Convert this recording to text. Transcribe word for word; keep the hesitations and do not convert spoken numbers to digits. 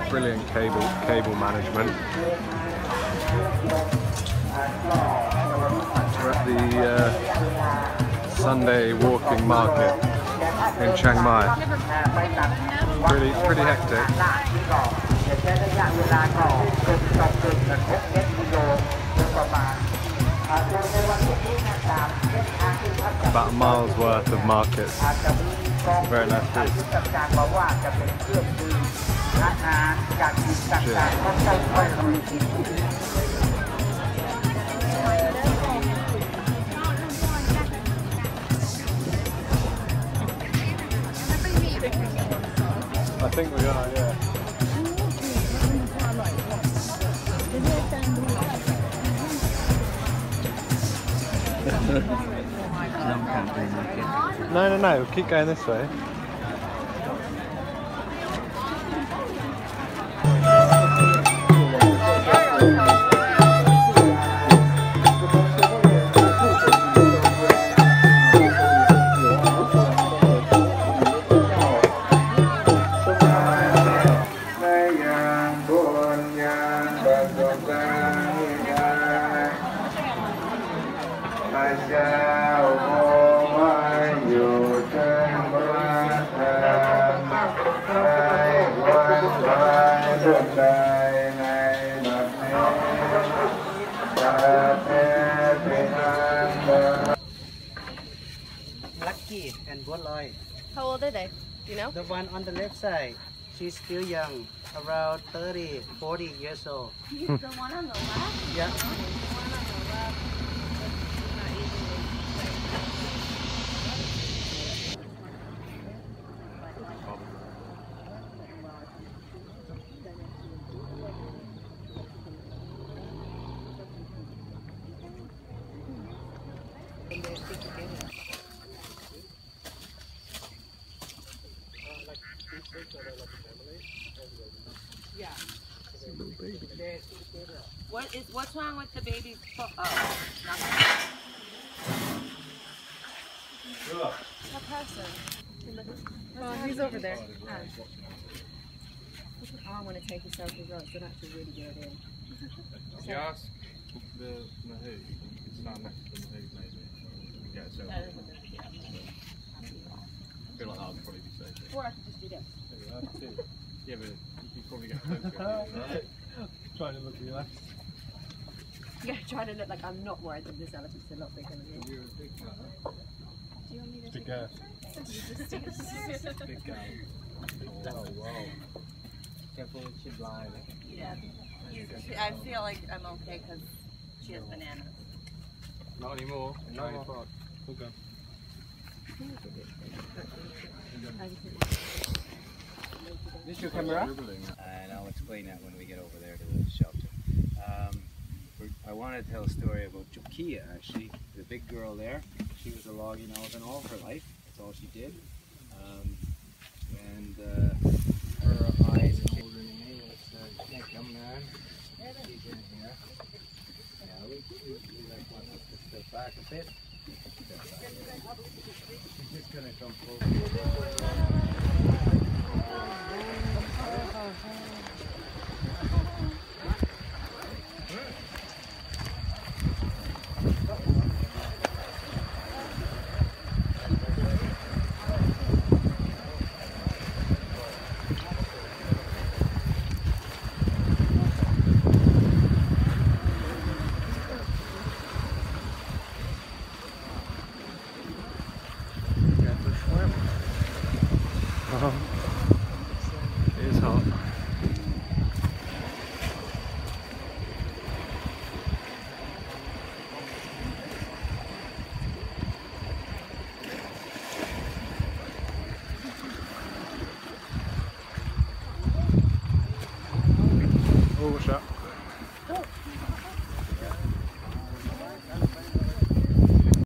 Brilliant cable cable management. We're at the uh, Sunday walking market in Chiang Mai. Pretty pretty hectic. About a mile's worth of markets. Very nice food. I think we are, yeah. No, no, no, keep going this way. Lucky and Buoloy. How old are they? You know? The one on the left side, she's still young, around thirty, forty years old. The one on the left? Yeah. The one on the left. Yeah. What is what's wrong with the baby's foot? Oh, nothing. What person? Oh, he's over there. Oh. Oh, I want to take a selfie as well, so that's a really good in. If you ask the Mahu, you can stand next to the Mahu maybe and get a selfie. I feel like that would probably be safe. Or I could just do this. Yeah, but you could probably get a photograph, right? Trying to look relaxed. Yeah, trying to look like I'm not worried that this elephant's a lot bigger than me. You're a big guy, huh? Do you want me to Big take guy. it? Big guy. Oh, wow. Careful with your blind. Yeah. I feel like I'm okay because she has bananas. Not anymore. No more. O'clock. We'll go. This your camera? And I'll explain that when we get over there to the shelter. Um, I want to tell a story about Jokia, actually. The big girl there. She was a logging elephant all her life. That's all she did. Um, and uh, her eyes are holding me. So you can't come down. She's in here. Yeah, we, we, we like want us to step back a bit. She's just going to come forward. It is hot. Oh, what's that?